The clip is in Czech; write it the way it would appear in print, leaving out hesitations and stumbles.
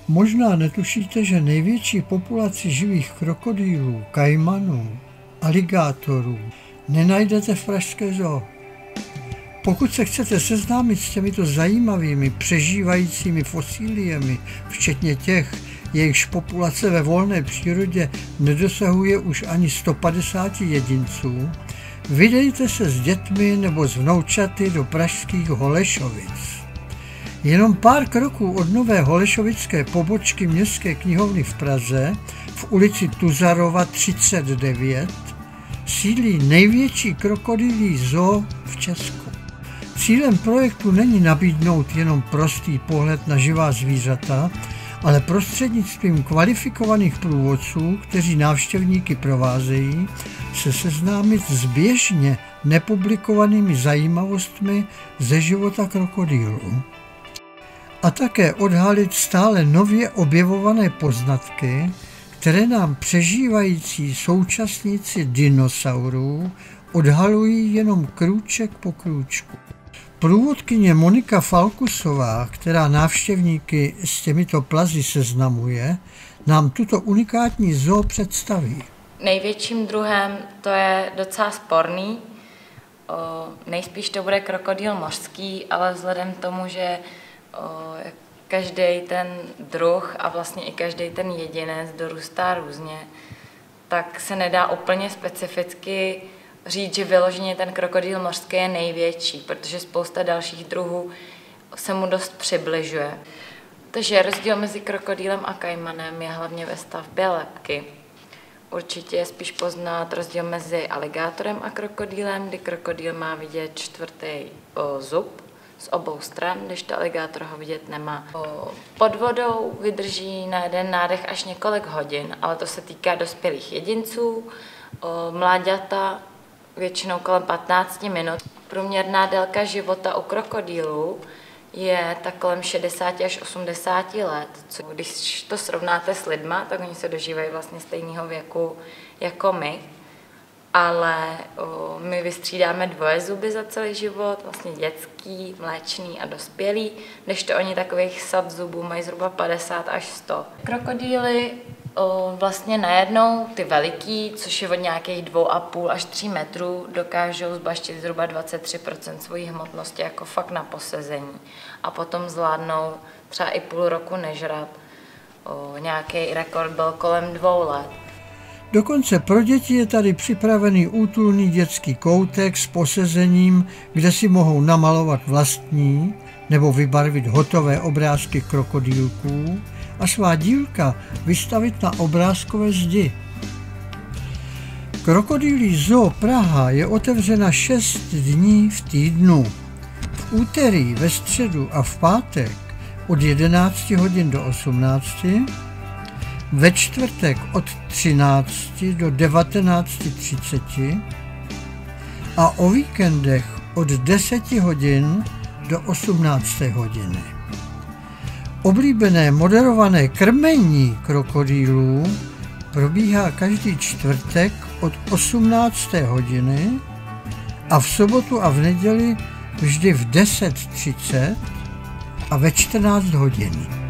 Možná netušíte, že největší populaci živých krokodýlů, kajmanů, aligátorů nenajdete v pražské zoo. Pokud se chcete seznámit s těmito zajímavými přežívajícími fosíliemi, včetně těch, jejichž populace ve volné přírodě nedosahuje už ani 150 jedinců, vydejte se s dětmi nebo s vnoučaty do pražských Holešovic. Jenom pár kroků od nové holešovické pobočky Městské knihovny v Praze, v ulici Tuzarova 39, sídlí největší krokodýlí zoo v Česku. Cílem projektu není nabídnout jenom prostý pohled na živá zvířata, ale prostřednictvím kvalifikovaných průvodců, kteří návštěvníky provázejí, se seznámit s běžně nepublikovanými zajímavostmi ze života krokodýlů. A také odhalit stále nově objevované poznatky, které nám přežívající současníci dinosaurů odhalují jenom krůček po krůčku. Průvodkyně Monika Falkusová, která návštěvníky s těmito plazy seznamuje, nám tuto unikátní zoo představí. Největším druhem to je docela sporný. Nejspíš to bude krokodýl mořský, ale vzhledem k tomu, že každý ten druh a vlastně i každý ten jedinec dorůstá různě, tak se nedá úplně specificky říct, že vyloženě ten krokodýl mořský je největší, protože spousta dalších druhů se mu dost přibližuje. Takže rozdíl mezi krokodýlem a kajmanem je hlavně ve stavbě lebky. Určitě je spíš poznat rozdíl mezi aligátorem a krokodýlem, kdy krokodýl má vidět čtvrtý zub z obou stran, když to aligátor ho vidět nemá. Pod vodou vydrží na jeden nádech až několik hodin, ale to se týká dospělých jedinců. Mláďata většinou kolem 15 minut. Průměrná délka života u krokodýlů je tak kolem 60 až 80 let. Když to srovnáte s lidma, tak oni se dožívají vlastně stejného věku jako my. Ale my vystřídáme dvoje zuby za celý život, vlastně dětský, mléčný a dospělý, kdežto oni takových sad zubů mají zhruba 50 až 100. Krokodýly vlastně najednou ty veliký, což je od nějakých 2,5 až 3 metrů, dokážou zbaštit zhruba 23% svojí hmotnosti jako fakt na posezení. A potom zvládnou třeba i půl roku nežrat. Nějaký rekord byl kolem 2 let. Dokonce pro děti je tady připravený útulný dětský koutek s posezením, kde si mohou namalovat vlastní nebo vybarvit hotové obrázky krokodýlků a svá dílka vystavit na obrázkové zdi. Krokodýlí zoo Praha je otevřena 6 dní v týdnu. V úterý, ve středu a v pátek od 11 hodin do 18, ve čtvrtek od 13 do 19:30 a o víkendech od 10 hodin do 18 hodiny. Oblíbené moderované krmení krokodýlů probíhá každý čtvrtek od 18. hodiny a v sobotu a v neděli vždy v 10:30 a ve 14 hodin.